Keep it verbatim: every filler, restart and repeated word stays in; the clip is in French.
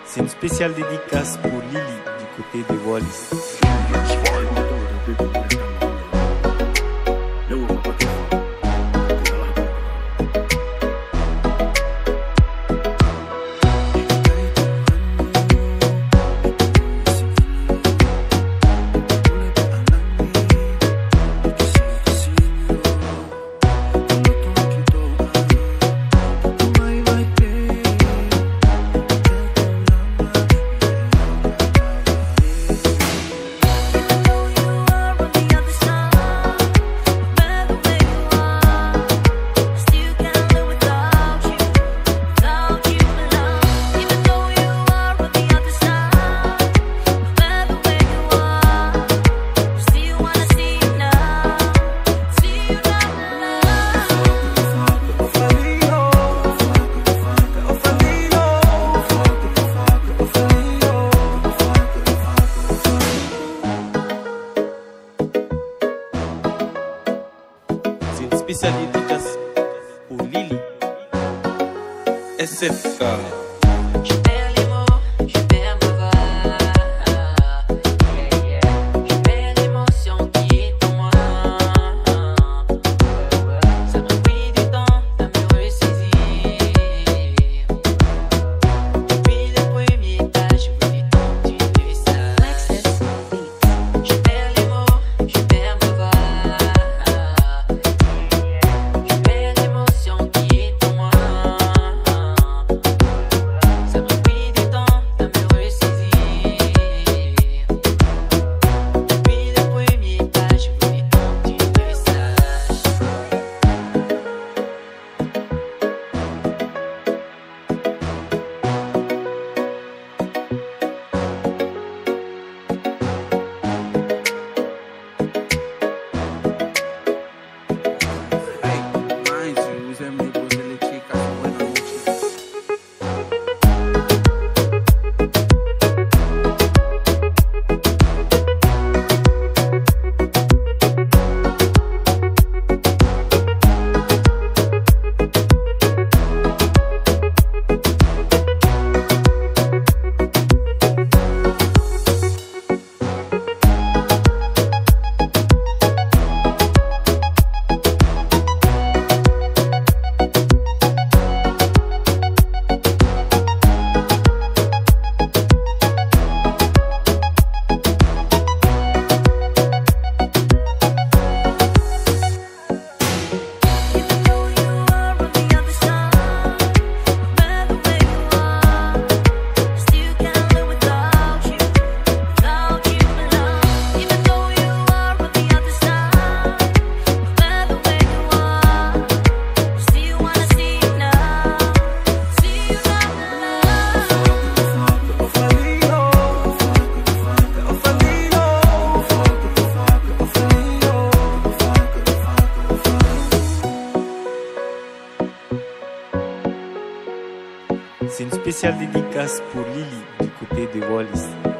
C'est une spéciale dédicace pour Lily du côté de Wallis. Spécial dédicace pour Lily S F K. Je perds les mots, je perds ma voix. Yeah, yeah. Je perds l'émotion qui est en moi. Ça m'a pris du temps à me ressaisir. Depuis le premier pas, je voulais continuer ça. Je perds les mots, je perds ma voix. C'est une spéciale dédicace pour Lily du côté de Wallis.